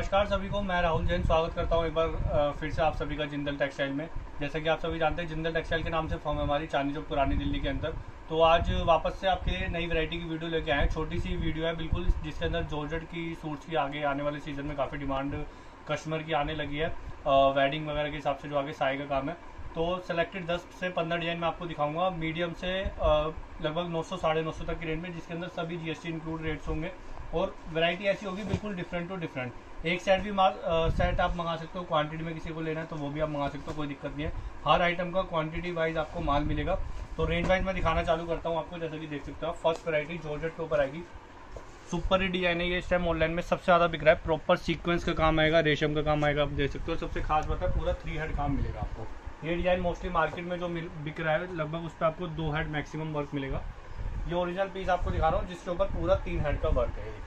नमस्कार सभी को, मैं राहुल जैन स्वागत करता हूं एक बार फिर से आप सभी का जिंदल टेक्सटाइल में। जैसा कि आप सभी जानते हैं, जिंदल टेक्सटाइल के नाम से फर्म है हमारी, चांदनी चौक पुरानी दिल्ली के अंदर। तो आज वापस से आपके लिए नई वैरायटी की वीडियो लेके आए हैं। छोटी सी वीडियो है बिल्कुल, जिसके अंदर जॉर्जेट की सूट्स की आगे आने वाले सीजन में काफ़ी डिमांड कस्टमर की आने लगी है, वेडिंग वगैरह के हिसाब से जो आगे साए का काम है। तो सेलेक्टेड 10 से 15 डिजाइन मैं आपको दिखाऊंगा, मीडियम से लगभग 900 साढ़े 900 तक की रेंज में, जिसके अंदर सभी जीएसटी इंक्लूड रेट्स होंगे। और वैरायटी ऐसी होगी बिल्कुल डिफरेंट टू डिफरेंट। एक सेट भी सेट आप मंगा सकते हो, क्वांटिटी में किसी को लेना है तो वो भी आप मंगा सकते हो, कोई दिक्कत नहीं है। हर आइटम का क्वांटिटी वाइज आपको माल मिलेगा। तो रेंज वाइज मैं दिखाना चालू करता हूँ आपको। जैसे कि देख सकते हो, फर्स्ट वैरायटी जॉर्जेट के ऊपर आएगी। सुपर ही डिजाइन है ये, इस टाइम ऑनलाइन में सबसे ज़्यादा बिक रहा है। प्रॉपर सीक्वेंस का काम आएगा, रेशम का काम आएगा, आप देख सकते हो। सबसे खास बात है, पूरा 3 हेड काम मिलेगा आपको। ये डिजाइन मोस्टली मार्केट में जो बिक रहा है लगभग उस पर आपको 2 हेड मैक्सिमम वर्क मिलेगा। ये ओरिजिनल पीस आपको दिखा रहा हूँ, जिसके ऊपर पूरा 3 हेड का वर्क है।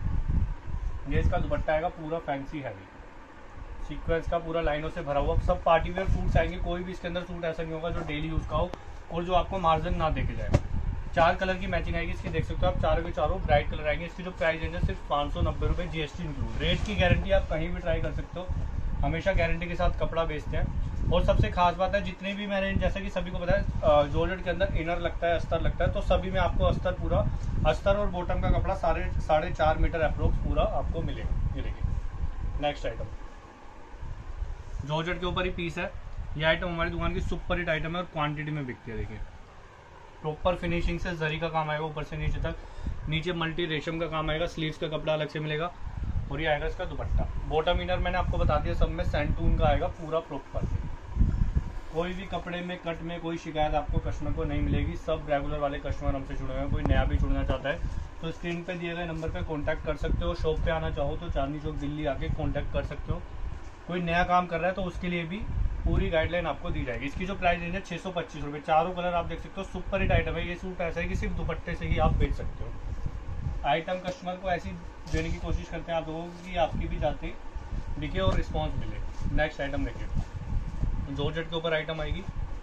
ये इसका दुपट्टा आएगा पूरा फैंसी हैवी, सीक्वेंस का पूरा लाइनों से भरा हुआ। सब पार्टी वेयर सूट्स आएंगे, कोई भी इसके अंदर सूट ऐसा नहीं होगा जो डेली यूज का हो और जो आपको मार्जिन ना देके जाए। 4 कलर की मैचिंग आएगी इसकी, देख सकते हो आप। चारों के चारों ब्राइट कलर आएंगे। इसकी जो प्राइस रेंज है सिर्फ 590 रुपये, जीएसटी इंक्लूड। रेट की गारंटी आप कहीं भी ट्राई कर सकते हो, हमेशा गारंटी के साथ कपड़ा बेचते हैं। और सबसे खास बात है, जितने भी मैंने, जैसा कि सभी को पता है, जॉर्जेट के अंदर इनर लगता है, अस्तर लगता है, तो सभी में आपको अस्तर पूरा, अस्तर और बॉटम का कपड़ा 4.5 मीटर अप्रोक्स पूरा आपको मिलेगा। ये देखिए नेक्स्ट आइटम, जॉर्जेट के ऊपर ही पीस है। ये आइटम हमारी दुकान की सुपर हिट आइटम है और क्वांटिटी में बिकती है। देखिए प्रॉपर फिनिशिंग से जरी का काम आएगा ऊपर से नीचे तक। नीचे मल्टी रेशम का काम आएगा, स्लीव्स का कपड़ा अलग से मिलेगा। और ये आएगा इसका दुपट्टा। बॉटम इनर मैंने आपको बता दिया, सब में सैंटून का आएगा पूरा प्रॉपर। कोई भी कपड़े में कट में कोई शिकायत आपको कस्टमर को नहीं मिलेगी। सब रेगुलर वाले कस्टमर हमसे जुड़े हुए हैं। कोई नया भी जुड़ना चाहता है तो स्क्रीन पे दिए गए नंबर पे कांटेक्ट कर सकते हो। शॉप पे आना चाहो तो चांदनी चौक दिल्ली आके कांटेक्ट कर सकते हो। कोई नया काम कर रहा है तो उसके लिए भी पूरी गाइडलाइन आपको दी जाएगी। इसकी जो प्राइस रेंज है 625 रुपये। चारों कलर आप देख सकते हो, सुपर हिट आइटम है। ये सूट ऐसा है कि सिर्फ दुपट्टे से ही आप बेच सकते हो। आइटम कस्टमर को ऐसी देने की कोशिश करते हैं आप लोगों की, आपकी भी जाती दिखे और रिस्पॉन्स मिले। नेक्स्ट आइटम देखिए, जॉर्जेट के ऊपर आइटम आएगी।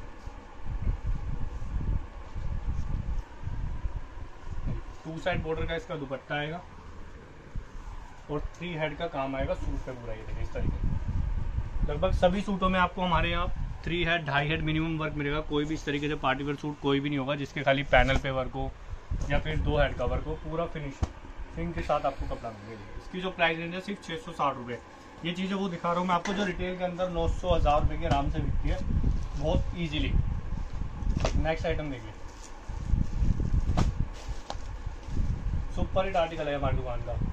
टू साइड बॉर्डर का इसका दुपट्टा आएगा और 3 हेड का काम आएगा सूट पे पूरा। ये देखिए इस तरीके, लगभग सभी सूटों में आपको हमारे यहाँ 3 हेड 2.5 हेड मिनिमम वर्क मिलेगा। कोई भी इस तरीके से पार्टी वेयर सूट कोई भी नहीं होगा जिसके खाली पैनल पे वर्क हो या फिर 2 हेड का वर्क हो। पूरा फिनिशिंग के साथ आपको कपड़ा मिलेगा। इसकी जो प्राइस रेंज है सिर्फ 660 रुपये। ये चीज़ें वो दिखा रहा हूँ मैं आपको, जो रिटेल के अंदर 900 1000 रुपये की आराम से बिकती है बहुत ईजिली। नेक्स्ट आइटम देखिए, सुपर हिट आर्टिकल है हमारी दुकान का।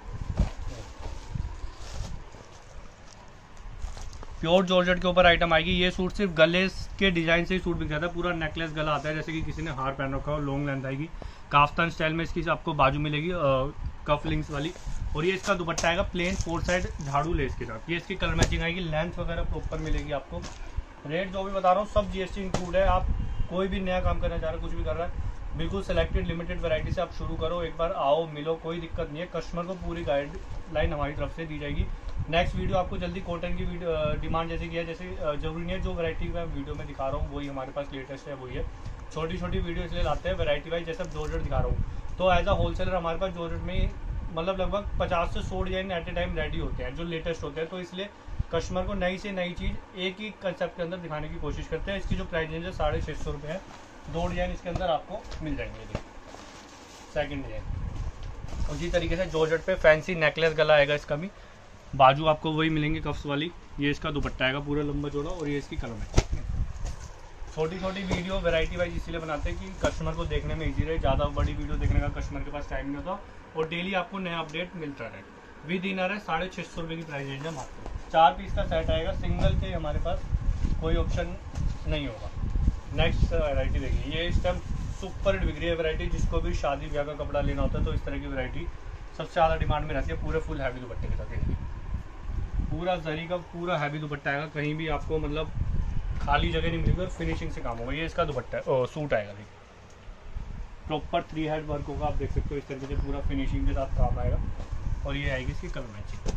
प्योर जॉर्जेट के ऊपर आइटम आएगी। ये सूट सिर्फ गले के डिजाइन से ही सूट बिक जाता है। पूरा नेकलेस गला आता है, जैसे कि किसी ने हार पहन रखा हो। लॉन्ग लेंथ आएगी, काफ्तान स्टाइल में इसकी आपको बाजू मिलेगी, कफ लिंक्स वाली। और ये इसका दुपट्टा आएगा प्लेन 4 साइड झाड़ू लेस के साथ। ये इसकी कलर मैचिंग आएगी, लेंथ वगैरह प्रॉपर मिलेगी आपको। रेट जो भी बता रहा हूँ सब जीएसटी इंक्लूड है। आप कोई भी नया काम करना चाह रहे हो, कुछ भी कर रहा है, बिल्कुल सेलेक्टेड लिमिटेड वैरायटी से आप शुरू करो। एक बार आओ, मिलो, कोई दिक्कत नहीं है। कस्टमर को पूरी गाइडलाइन हमारी तरफ से दी जाएगी। नेक्स्ट वीडियो आपको जल्दी कॉटन की डिमांड जैसे की है, जैसे जरूरी नहीं है जो वैरायटी मैं वीडियो में दिखा रहा हूँ वही हमारे पास लेटेस्ट है, वही है। छोटी छोटी वीडियो इसलिए लाते हैं वैरायटी वाइज, जैसे जॉर्जेट दिखा रहा हूँ। तो एज अ होलसेलर हमारे पास जॉर्जेट में मतलब लगभग 50 से 100 design at a time ready होते हैं जो लेटेस्ट होते हैं। तो इसलिए कस्टमर को नई से नई चीज़ एक ही कंसेप्ट के अंदर दिखाने की कोशिश करते हैं। इसकी जो प्राइस रेंज है 650 रुपये है। 2 डिजाइन इसके अंदर आपको मिल जाएंगे। देखिए सेकंड डिजाइन उसी तरीके से जॉर्जेट पे फैंसी नेकलेस गला आएगा। इसका भी बाजू आपको वही मिलेंगे कफ्स वाली। ये इसका दुपट्टा आएगा पूरा लंबा चौड़ा और ये इसकी कलर मैचिंग। छोटी छोटी वीडियो वैरायटी वाइज इसीलिए बनाते हैं कि कस्टमर को देखने में इजी रहे। ज़्यादा बड़ी वीडियो देखने का कस्टमर के पास टाइम नहीं होता और डेली आपको नया अपडेट मिलता रहे। विद इनर है 650 रुपये की प्राइस रेंज है मात्र। 4 पीस का सेट आएगा, सिंगल के हमारे पास कोई ऑप्शन नहीं होगा। नेक्स्ट वैरायटी देखिए, ये इस टाइम सुपर हिट बिक रही है वैरायटी। जिसको भी शादी ब्याह का कपड़ा लेना होता है तो इस तरह की वैरायटी सबसे ज़्यादा डिमांड में रहती है। पूरे फुल हैवी दुपट्टे के साथ, पूरा जरी का पूरा हैवी दुपट्टा आएगा। कहीं भी आपको मतलब खाली जगह नहीं मिलेगी और फिनिशिंग से काम होगा। ये इसका दुपट्टा सूट आएगा। देखिए प्रॉपर 3 हेड वर्क होगा, आप देख सकते हो। इस तरीके से पूरा फिनिशिंग के साथ काम आएगा और ये आएगी इसकी कलर मैचिंग।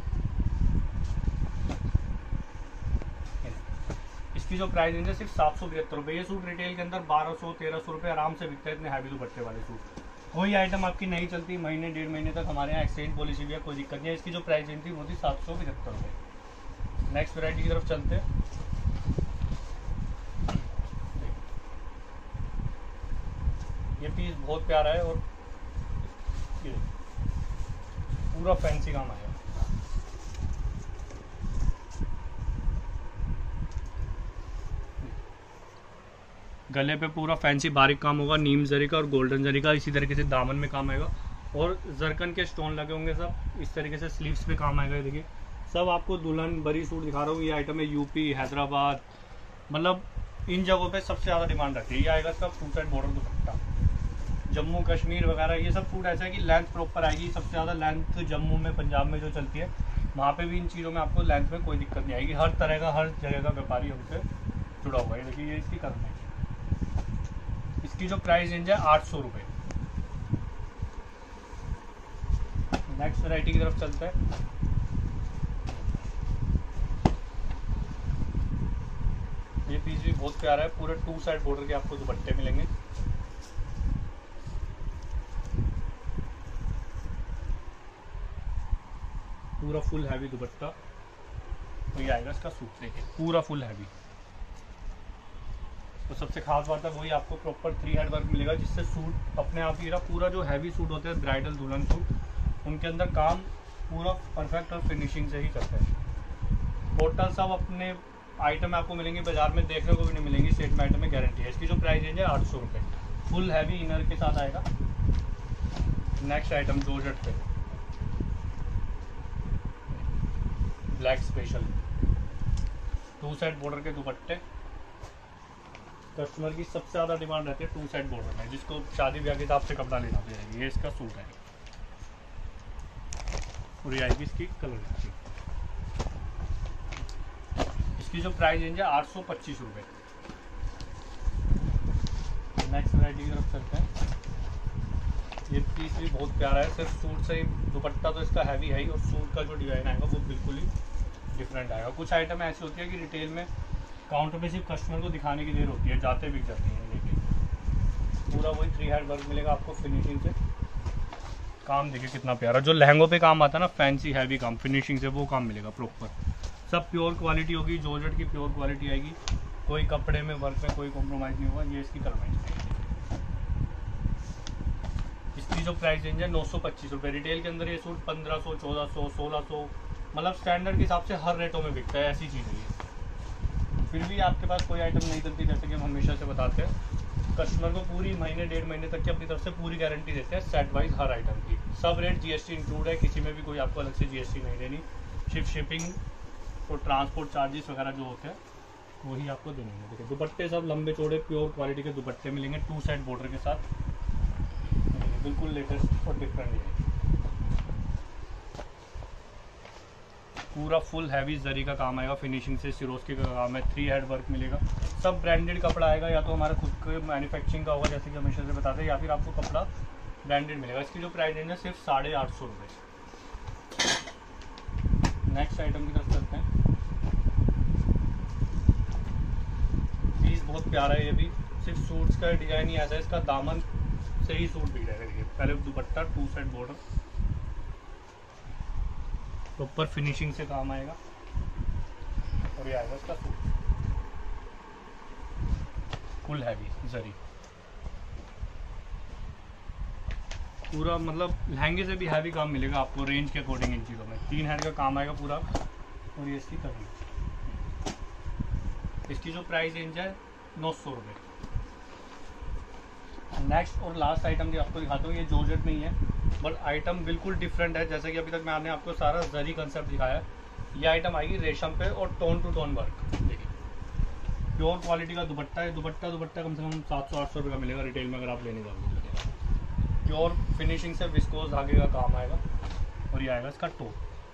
इसकी जो प्राइस रेंज है सिर्फ 772 रुपये। ये सूट रिटेल के अंदर 1200 1300 रुपये आराम से बिकता है, इतने हैवी दुपट्टे वाले सूट। कोई आइटम आपकी नहीं चलती महीने 1.5 महीने तक, हमारे यहाँ एक्सचेंज पॉलिसी भी है, कोई दिक्कत नहीं है। इसकी जो प्राइस रेंज थी वो थी 775 रुपये। नेक्स्ट वैरायटी की तरफ चलते हैं। ये पीस बहुत प्यारा है और ये पूरा फैंसी काम आया। गले पे पूरा फैंसी बारीक काम होगा, नीम जरी का और गोल्डन जरी का। इसी तरीके से दामन में काम आएगा और जरकन के स्टोन लगे होंगे सब। इस तरीके से स्लीव्स पे काम आएगा। ये देखिए सब आपको दुल्हन बड़ी सूट दिखा रहा हूँ। ये आइटम है यूपी, हैदराबाद, मतलब इन जगहों पे सबसे ज़्यादा डिमांड रहती है। ये आएगा इसका full side border dupatta. Jammu Kashmir वगैरह ये सब सूट ऐसा है कि लेंथ प्रॉपर आएगी। सबसे ज़्यादा लेंथ जम्मू में, पंजाब में जो चलती है, वहाँ पे भी इन चीज़ों में आपको लेंथ में कोई दिक्कत नहीं आएगी। हर तरह का, हर जगह का व्यापारी हमसे जुड़ा हुआ है। देखिए ये इसकी कलम है। इसकी जो प्राइस रेंज है 800 रुपये। नेक्स्ट वैरायटी की तरफ चलते हैं। ये पीस भी बहुत प्यारा है। पूरे 2 साइड बॉर्डर के आपको दुपट्टे मिलेंगे। पूरा फुल हैवी दुपट्टा। तो ये आएगा इसका सूट। देखिए पूरा फुल हैवी। तो सबसे खास बात है वही आपको प्रॉपर 3 हेड वर्क मिलेगा, जिससे सूट अपने आप ही पूरा जो हैवी सूट होते हैं ब्राइडल दुल्हन सूट, उनके अंदर काम पूरा परफेक्ट और फिनिशिंग से ही करते हैं। टोटल सब अपने आइटम आपको मिलेंगे, बाजार में देखने को भी नहीं मिलेंगी। सेट में आइटम में गारंटी है। इसकी जो प्राइस रेंज है 800 रुपये। फुल हैवी इनर के साथ आएगा। नेक्स्ट आइटम जॉर्जेट पे ब्लैक स्पेशल 2 साइड बॉर्डर के दुपट्टे। कस्टमर की सबसे ज़्यादा डिमांड रहती है 2 साइड बॉर्डर में, जिसको शादी ब्याह के हिसाब से कपड़ा लेना पड़ेगा। ये इसका सूट है और ये आएगी इसकी कलर। इसकी जो प्राइस रेंज है 825 रुपये। नेक्स्ट वैरायटी की तरफ चलते हैं। ये पीस भी बहुत प्यारा है। सिर्फ सूट से ही, दुपट्टा तो इसका हैवी है ही, और सूट का जो डिज़ाइन आएगा वो बिल्कुल ही डिफरेंट आएगा। कुछ आइटम ऐसी होती है कि रिटेल में काउंटर पे सिर्फ कस्टमर को दिखाने की देर होती है, जाते बिक जाती हैं। देखिए पूरा वही 3 हेड वर्क मिलेगा आपको फिनिशिंग से। काम देखिए कितना प्यारा। जो लहंगों पे काम आता है ना, फैंसी हैवी काम फिनिशिंग से, वो काम मिलेगा प्रॉपर। सब प्योर क्वालिटी होगी। जॉर्जेट की प्योर क्वालिटी आएगी। कोई कपड़े में, वर्क में कोई कॉम्प्रोमाइज़ नहीं होगा। ये इसकी कलमाइज। इसकी जो प्राइस रेंज है 925 रुपये। रिटेल के अंदर ये सूट 1500, 1400, 1600, मतलब स्टैंडर्ड के हिसाब से हर रेटों में बिकता है। ऐसी चीज़ है ये। फिर भी आपके पास कोई आइटम नहीं चलती, जैसे कि हम हमेशा से बताते हैं, कस्टमर को पूरी महीने 1.5 महीने तक की अपनी तरफ से पूरी गारंटी देते हैं सेट वाइज हर आइटम की। सब रेट जीएसटी इंक्लूड है। किसी में भी कोई आपको अलग से जीएसटी नहीं देनी। सिर्फ शिपिंग और ट्रांसपोर्ट चार्जेस वगैरह जो होते हैं वही आपको देने हैं। देखिए दुपट्टे सब लंबे चौड़े प्योर क्वालिटी के दुपट्टे मिलेंगे 2 साइड बॉर्डर के साथ। बिल्कुल लेटेस्ट और डिफरेंट है। पूरा फुल हैवी जरी का काम आएगा। फिनिशिंग से सिरोस्की का काम है। 3 हेड वर्क मिलेगा। सब ब्रांडेड कपड़ा आएगा, या तो हमारा खुद के मैन्युफैक्चरिंग का होगा जैसे कि हमेशा से बताते हैं, या फिर आपको कपड़ा ब्रांडेड मिलेगा। इसकी जो प्राइस रेंज है सिर्फ 850 रुपये। नेक्स्ट आइटम की तरफ चलते हैं। पीस बहुत प्यारा है। ये भी सिर्फ सूट्स का डिजाइन ही ऐसा है। इसका दामन से ही सूट बिक जाएगा। देखिए पहले dupatta, 2 side border, proper finishing से काम आएगा और ये आएगा इसका सूट फुल हैवी जरी। पूरा मतलब लहंगे से भी हैवी काम मिलेगा आपको रेंज के अकॉर्डिंग। इन चीज़ों में 3 हैंड का काम आएगा पूरा। और ये इसकी कलर। इसकी जो प्राइस रेंज है 900 रुपये। नेक्स्ट और लास्ट आइटम जो आपको दिखाता हूँ, ये जॉर्जेट में ही है, बट आइटम बिल्कुल डिफरेंट है। जैसे कि अभी तक मैंने आपको सारा जरी कंसेप्ट दिखाया। ये आइटम आएगी रेशम पे और टोन टू टोन वर्क। देखिए प्योर क्वालिटी का दुपट्टा है। दुपट्टा कम से कम 700-800 रुपये का मिलेगा रिटेल में अगर आप लेने जाओगे। प्योर फिनिशिंग से विस्कोस धागे का काम आएगा और ये आएगा इसका टोन।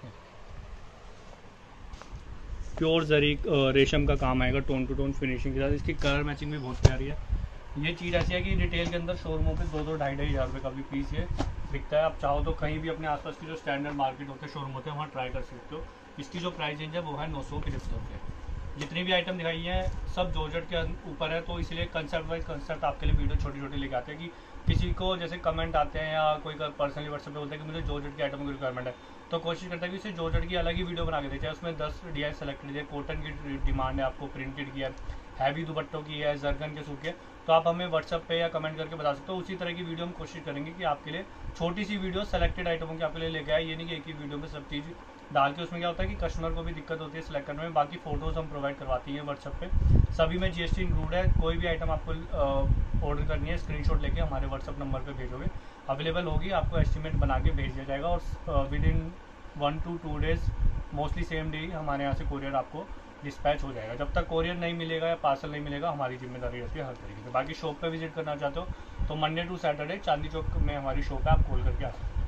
प्योर जरी रेशम का काम आएगा टोन टू टोन फिनिशिंग के साथ। इसकी कलर मैचिंग भी बहुत प्यारी है। ये चीज़ ऐसी है कि रिटेल के अंदर शोरूमों पे 2-2, 2,500 रुपये का भी पीस ये बिकता है। आप चाहो तो कहीं भी अपने आसपास की जो स्टैंडर्ड मार्केट होते हैं, शोरूम होते हैं, वहाँ ट्राई कर सकते हो। इसकी जो प्राइस रेंज है वो है 975 रुपये। जितनी भी आइटम दिखाई है सब जॉर्जेट के ऊपर है, तो इसलिए कंसेप्ट वाइज कंसेप्ट आपके लिए वीडियो छोटी छोटी लेके आते हैं कि किसी को जैसे कमेंट आते हैं या कोई पर्सनली व्हाट्सएप पे बोलते हैं कि मुझे जॉर्जेट की आइटम की रिक्वायरमेंट है, तो कोशिश करता है कि उसे जॉर्जेट की अलग ही वीडियो बना के देते हैं। उसमें 10 डिजाइन सेलेक्टेड है, कॉटन की डिमांड है, आपको प्रिंटेड की है, हैवी दुपट्टों की है, जरगन के सूट के, तो आप हमें व्हाट्सएप पे या कमेंट करके बता सकते हो। उसी तरह की वीडियो हम कोशिश करेंगे कि आपके लिए छोटी सी वीडियो सेलेक्टेड आइटमों की आपके लिए लेके आए। ये नहीं कि एक ही वीडियो में सब चीज़ डाल के, उसमें क्या होता है कि कस्टमर को भी दिक्कत होती है सिलेक्ट करने में। बाकी फोटोज़ हम प्रोवाइड करवाती हैं व्हाट्सएप पे, सभी में जीएसटी इंक्लूड है। कोई भी आइटम आपको ऑर्डर करनी है स्क्रीनशॉट लेके हमारे व्हाट्सएप नंबर पे भेजोगे, अवेलेबल होगी, आपको एस्टिमेट बना के भेज दिया जाएगा और within 1 to 2 days, mostly same day हमारे यहाँ से कोरियर आपको डिस्पैच हो जाएगा। जब तक कोरियर नहीं मिलेगा या पार्सल नहीं मिलेगा हमारी जिम्मेदारी रहती है हर तरीके से। बाकी शॉप पे विजिट करना चाहते हो तो Monday to Saturday Chandni Chowk में हमारी शॉप है, आप कॉल करके आ सकते हो।